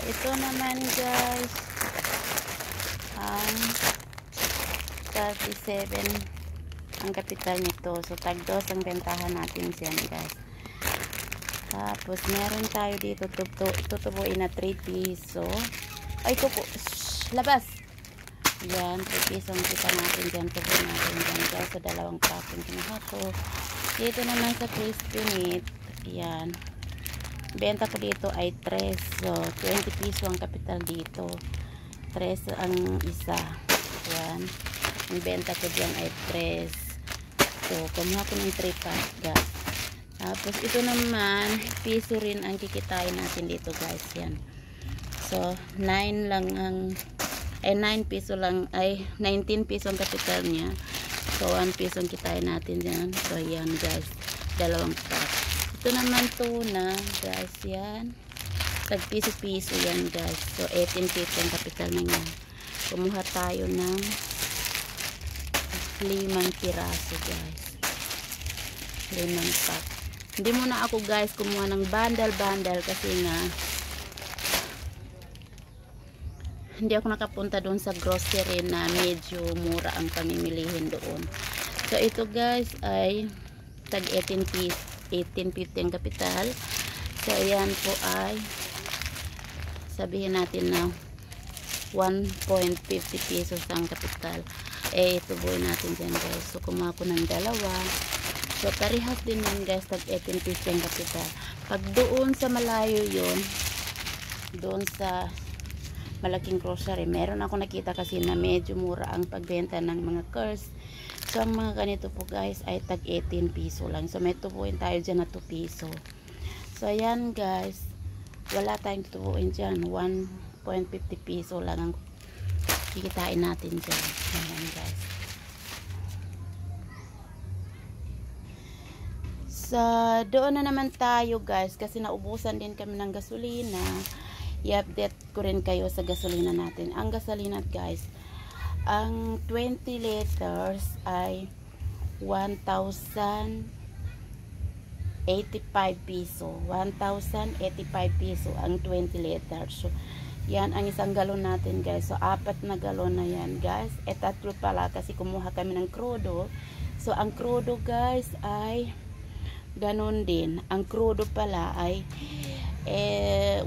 ito naman guys, ang 37 ang kapital nito. So, tag-2 ang bentahan natin dyan guys. Tapos, meron tayo dito, tutubuin na 3 piso. Ay, tupo. Labas! Yan, 3 piso ang kita natin dyan. Tubuin natin dyan guys. So, dalawang packing kinuha ko. Dito naman sa crispy meat. Yan. Benta ko dito ay 3. So, 20 piso ang kapital dito. 3 ang isa. Yan. Ang benta ko dyan ay 3. So, kumuha ko ng 3 pack guys. Tapos, ito naman, piso rin ang kikitain natin dito guys. Yan. So, 9 lang ang, 9 piso lang, 19 piso ang kapital niya. So, 1 piso ang kitain natin dyan. So, yan guys. Dalawang pack. Ito naman tuna guys. Yan. Tag piso-piso yan guys. So, 18 piso ang kapital na yan. Kumuha tayo ng 5 piraso guys. 5 pack. Hindi muna ako guys kumuha ng bandal-bandal kasi nga hindi ako nakapunta doon sa grocery na medyo mura ang pamimilihin doon. So ito guys ay tag 18 piece, 18.50 ang kapital. So ayan po ay sabihin natin na 1.50 pesos ang kapital. Tubuin natin dyan guys. So kumuha ko ng dalawa. So, parehas din yan guys, tag 18 piso yung kapital. Pag doon sa malayo yun, doon sa malaking grocery, meron ako nakita kasi na medyo mura ang pagbenta ng mga curls. So, ang mga ganito po guys ay tag 18 piso lang. So, may tubuin tayo dyan na 2 piso. So, ayan guys, wala tayong tubuin dyan. 1.50 piso lang ang kikitain natin dyan. Ayan guys. So, doon na naman tayo guys kasi naubusan din kami ng gasolina. I-update ko rin kayo sa gasolina natin. Ang gasolina guys, ang 20 liters ay 1,085 piso. 1,085 piso ang 20 liters. So, yan ang isang galon natin guys. So, 4 na galon na yan guys. 3 pala kasi kumuha kami ng crudo. So, ang crudo guys ay ganon din. Ang crudo pala ay 1,000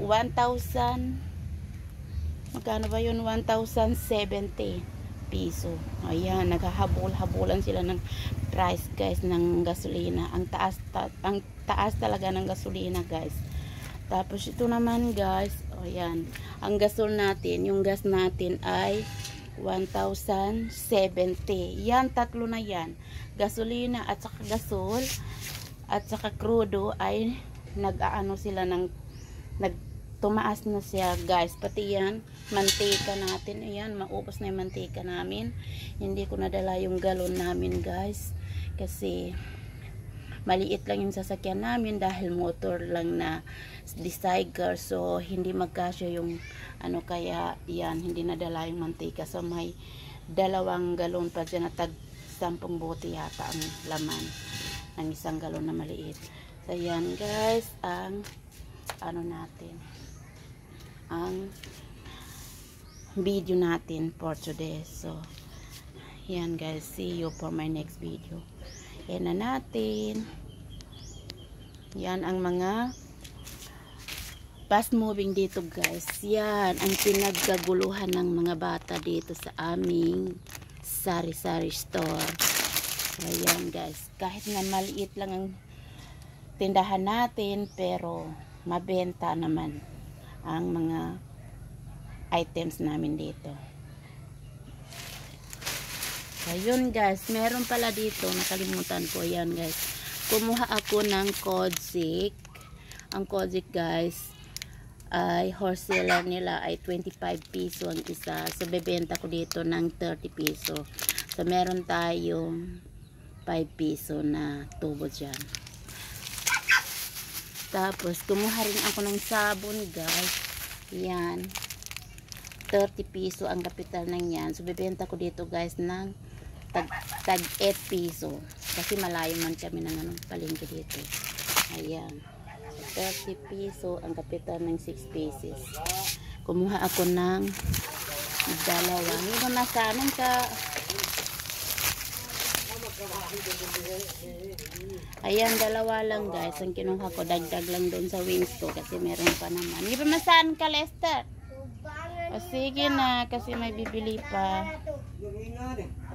magkano ba yun? 1,070 piso. Ayan, naghahabol-habulan sila ng price guys ng gasolina. Ang taas talaga ng gasolina guys. Tapos ito naman guys, ayan, ang gasol natin, yung gas natin ay 1,070. Yan, tatlo na yan. Gasolina at saka gasol at saka crudo ay nag-aano sila ng tumaas na siya guys. Pati yan mantika natin, ayan, maubos na yung mantika namin. Hindi ko nadala yung galon namin guys kasi maliit lang yung sasakyan namin dahil motor lang na Deciger. So hindi magkasya yung ano, kaya yan, hindi nadala yung mantika. So may 2 galon pa dyan na tag 10 bote yata ang laman ng 1 galon na maliit. So yan guys ang ano natin, ang video natin for today. So yan guys, see you for my next video. Yan na natin. Yan ang mga fast moving dito guys. Yan ang pinagkaguluhan ng mga bata dito sa aming sari-sari store. Ayan guys, kahit na maliit lang ang tindahan natin, pero mabenta naman ang mga items namin dito. Ayun guys, meron pala dito, nakalimutan ko. Yan guys, kumuha ako ng Kozik. Ang Kozik guys ay wholesaler nila ay 25 piso ang isa. So bebenta ko dito ng 30 piso. So meron tayong 5 piso na tubo dyan. Tapos kumuha rin ako ng sabon guys. Yan, 30 piso ang kapital ng yan. So bebenta ko dito guys ng tag 8 piso kasi malayo man kami ng palengke dito. Ayan, 30 piso ang kapital ng 6 pieces. Kumuha ako ng dalawa. Hindi ba masanan ka? Ayan, dalawa lang guys. Ang kinuha ko, dagdag lang doon sa wings ko kasi meron pa naman. Hindi ba masanan ka, Lester? O sige na, kasi may bibili pa.